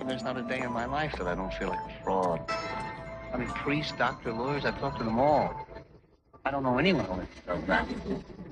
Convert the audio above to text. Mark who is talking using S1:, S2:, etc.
S1: there's not a day in my life that I don't feel like a fraud. I mean, priests, doctor, lawyers, I talk to them all. I don't know anyone who does that.